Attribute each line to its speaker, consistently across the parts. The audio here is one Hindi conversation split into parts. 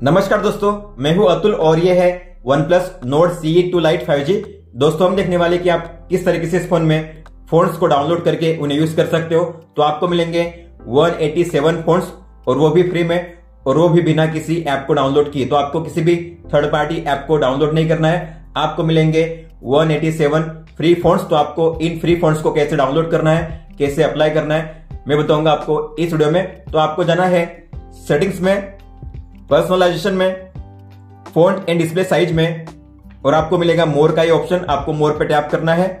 Speaker 1: नमस्कार दोस्तों, मैं हूं अतुल और ये है OnePlus Nord CE2 Lite 5G। दोस्तों हम देखने वाले कि आप किस तरीके से इस फोन में फोन्स को डाउनलोड करके उन्हें यूज कर सकते हो। तो आपको मिलेंगे 187 फोन्स और वो भी फ्री में, और वो भी बिना किसी ऐप को डाउनलोड किए। तो आपको किसी भी थर्ड पार्टी ऐप को डाउनलोड नहीं करना है, आपको मिलेंगे 187 फ्री फोन्स। तो आपको इन फ्री फोन्स को कैसे डाउनलोड करना है, कैसे अप्लाई करना है, मैं बताऊंगा आपको इस वीडियो में। तो आपको जाना है सेटिंग्स में, पर्सनलाइजेशन में, फॉन्ट एंड डिस्प्ले साइज में, और आपको मिलेगा मोर का ये ऑप्शन। आपको मोर पे टैप करना है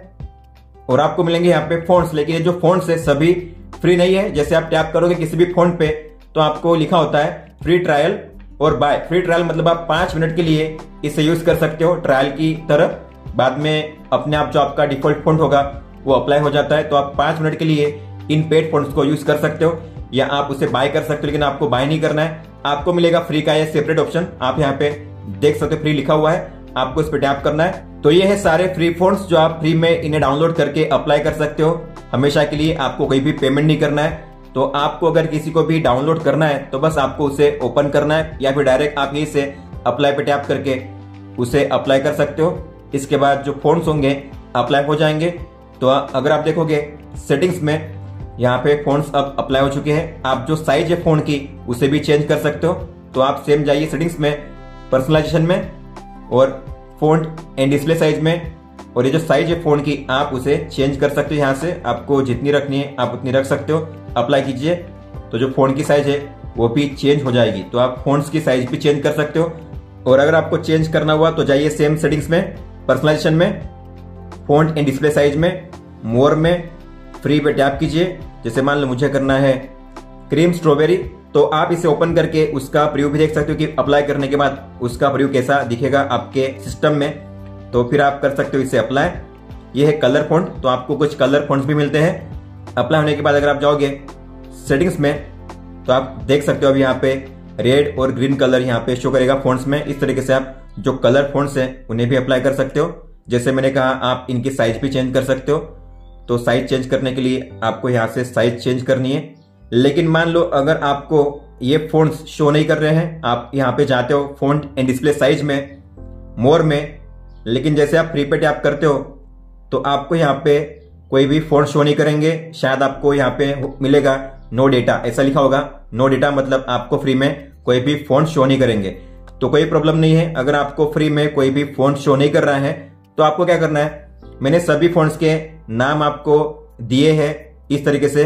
Speaker 1: और आपको मिलेंगे यहाँ पे फॉन्ट्स। लेकिन ये जो फॉन्ट्स है सभी फ्री नहीं है। जैसे आप टैप करोगे किसी भी फॉन्ट पे तो आपको लिखा होता है फ्री ट्रायल और बाय। फ्री ट्रायल मतलब आप 5 मिनट के लिए इसे यूज कर सकते हो ट्रायल की तरह। बाद में अपने आप जो आपका डिफॉल्ट फॉन्ट होगा वो अप्लाई हो जाता है। तो आप 5 मिनट के लिए इन पेड फॉन्ट्स को यूज कर सकते हो, या आप उसे बाय कर सकते हो, लेकिन आपको बाय नहीं करना है। आपको मिलेगा फ्री का ये सेपरेट ऑप्शन। आप यहाँ पे देख सकते हो फ्री लिखा हुआ है, आपको इस पे टैप करना है। तो ये है सारे फ्री फॉन्ट्स जो आप फ्री में इन्हें डाउनलोड करके अप्लाई कर सकते हो हमेशा के लिए। आपको कोई भी पेमेंट नहीं करना है। तो आपको अगर किसी को भी डाउनलोड करना है तो बस आपको उसे ओपन करना है, या फिर डायरेक्ट आप यहीं से अप्लाई पे टैप करके उसे अप्लाई कर सकते हो। इसके बाद जो फॉन्ट्स होंगे अप्लाई हो जाएंगे। तो अगर आप देखोगे सेटिंग्स में यहाँ पे फॉन्ट्स अब अप्लाई हो चुके हैं। आप जो साइज है फोन की उसे भी चेंज कर सकते हो। तो आप सेम जाइए सेटिंग्स में, पर्सनलाइजेशन में और फॉन्ट एंड डिस्प्ले साइज में, और ये जो साइज है फोन की आप उसे चेंज कर सकते हो। यहाँ से आपको जितनी रखनी है आप उतनी रख सकते हो। अप्लाई कीजिए तो जो फोन की साइज है वो भी चेंज हो जाएगी। तो आप फोन्ट्स की साइज भी चेंज कर सकते हो। और अगर आपको चेंज करना हुआ तो जाइए सेम सेटिंग्स में, पर्सनलाइजेशन में, फॉन्ट एंड डिस्प्ले साइज में, मोर में, फ्री पे टैप कीजिए। जैसे मान लो मुझे करना है क्रीम स्ट्रॉबेरी, तो आप इसे ओपन करके उसका प्रीव्यू भी देख सकते हो कि अप्लाई करने के बाद उसका प्रीव्यू कैसा दिखेगा आपके सिस्टम में। तो फिर आप कर सकते हो इसे अप्लाई। ये है कलर फॉन्ट, तो आपको कुछ कलर फॉन्ट्स भी मिलते हैं। अप्लाई होने के बाद अगर आप जाओगे सेटिंग्स में तो आप देख सकते हो अभी यहाँ पे रेड और ग्रीन कलर यहाँ पे शो करेगा फॉन्ट्स में। इस तरीके से आप जो कलर फॉन्ट्स हैं उन्हें भी अप्लाई कर सकते हो। जैसे मैंने कहा आप इनकी साइज भी चेंज कर सकते हो। तो साइज चेंज करने के लिए आपको यहाँ से साइज चेंज करनी है। लेकिन मान लो अगर आपको ये फॉन्ट्स शो नहीं कर रहे हैं, आप यहाँ पे जाते हो फॉन्ट एंड डिस्प्ले साइज में, मोर में, लेकिन जैसे आप फ्री पे टैप करते हो तो आपको यहाँ पे कोई भी फॉन्ट शो नहीं करेंगे। शायद आपको यहाँ पे मिलेगा नो डेटा, ऐसा लिखा होगा। नो डेटा मतलब आपको फ्री में कोई भी फॉन्ट शो नहीं करेंगे। तो कोई प्रॉब्लम नहीं है। अगर आपको फ्री में कोई भी फॉन्ट शो नहीं कर रहा है तो आपको क्या करना है, मैंने सभी फॉन्ट्स के नाम आपको दिए हैं इस तरीके से।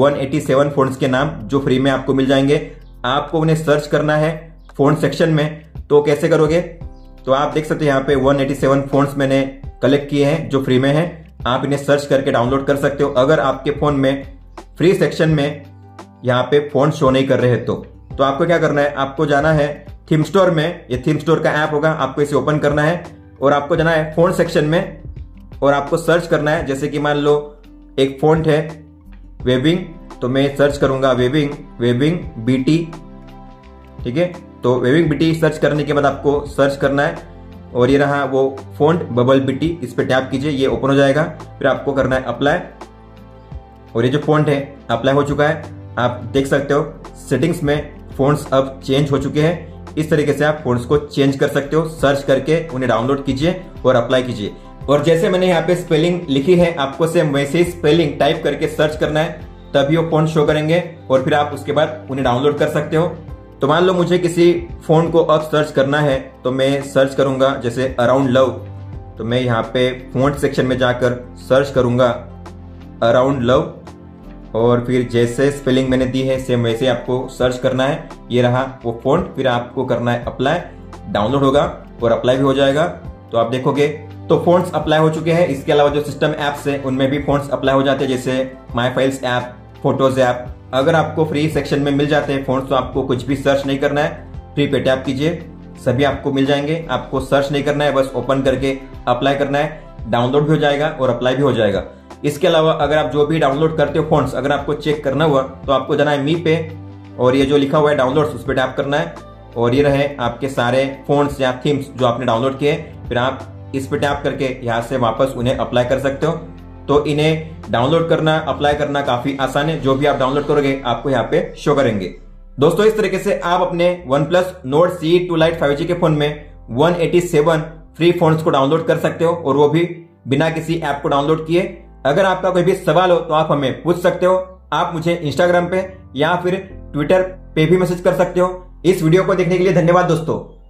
Speaker 1: 187 फॉन्ट्स के नाम जो फ्री में आपको मिल जाएंगे। आपको उन्हें सर्च करना है फॉन्ट सेक्शन में। तो कैसे करोगे, तो आप देख सकते हैं यहाँ पे 187 फॉन्ट्स मैंने कलेक्ट किए हैं जो फ्री में हैं। आप इन्हें सर्च करके डाउनलोड कर सकते हो अगर आपके फोन में फ्री सेक्शन में यहाँ पे फॉन्ट शो नहीं कर रहे हैं तो आपको क्या करना है, आपको जाना है थीम स्टोर में। ये थीम स्टोर का ऐप होगा, आपको इसे ओपन करना है और आपको जाना है फॉन्ट सेक्शन में और आपको सर्च करना है। जैसे कि मान लो एक फॉन्ट है वेबिंग, तो मैं सर्च करूंगा वेबिंग बीटी, ठीक है। तो वेबिंग बीटी सर्च करने के बाद आपको सर्च करना है और ये रहा वो फॉन्ट बबल बीटी, इस पे टैप कीजिए, ये ओपन हो जाएगा। फिर आपको करना है अप्लाई, और ये जो फॉन्ट है अप्लाई हो चुका है। आप देख सकते हो सेटिंग्स में फॉन्ट्स अब चेंज हो चुके हैं। इस तरीके से आप फॉन्ट्स को चेंज कर सकते हो। सर्च करके उन्हें डाउनलोड कीजिए और अप्लाई कीजिए। और जैसे मैंने यहाँ पे स्पेलिंग लिखी है, आपको सेम वैसे ही स्पेलिंग टाइप करके सर्च करना है, तभी वो फॉन्ट शो करेंगे और फिर आप उसके बाद उन्हें डाउनलोड कर सकते हो। तो मान लो मुझे किसी फॉन्ट को अब सर्च करना है तो मैं सर्च करूंगा जैसे अराउंड लव। तो मैं यहाँ पे फॉन्ट सेक्शन में जाकर सर्च करूंगा अराउंड लव, और फिर जैसे स्पेलिंग मैंने दी है सेम वैसे आपको सर्च करना है। ये रहा वो फॉन्ट, फिर आपको करना है अप्लाई। डाउनलोड होगा और अप्लाई भी हो जाएगा। तो आप देखोगे तो फॉन्ट्स अप्लाई हो चुके हैं। इसके अलावा जो सिस्टम एप्स है उनमें भी फॉन्ट्स अप्लाई हो जाते हैं, जैसे my files app, photos app. अगर आपको फ्री सेक्शन में मिल जाते हैं फॉन्ट्स तो आपको कुछ भी सर्च नहीं करना है। फ्री पे टैप कीजिए, सभी आपको मिल जाएंगे। आपको सर्च नहीं करना है, बस ओपन करके अप्लाई करना है। डाउनलोड भी हो जाएगा और अप्लाई भी हो जाएगा। इसके अलावा अगर आप जो भी डाउनलोड करते हो फॉन्ट्स, अगर आपको चेक करना हुआ तो आपको जाना है मी पे, और ये जो लिखा हुआ है डाउनलोड्स उस पर टैप करना है, और ये रहे आपके सारे फॉन्ट्स या थीम्स जो आपने डाउनलोड किए। फिर आप इस पे टैप करके यहाँ से वापस उन्हें अप्लाई कर सकते हो। तो इन्हें डाउनलोड करना, अप्लाई करना काफी आसान है। जो भी आप डाउनलोड करोगे आपको यहाँ पे शो करेंगे। दोस्तों इस तरीके से आप अपने OnePlus Nord CE 2 Lite 5G के फोन में 187 फ्री फोन्स को डाउनलोड कर सकते हो, और वो भी बिना किसी ऐप को डाउनलोड किए। अगर आपका कोई भी सवाल हो तो आप हमें पूछ सकते हो। आप मुझे इंस्टाग्राम पे या फिर ट्विटर पे भी मैसेज कर सकते हो। इस वीडियो को देखने के लिए धन्यवाद दोस्तों।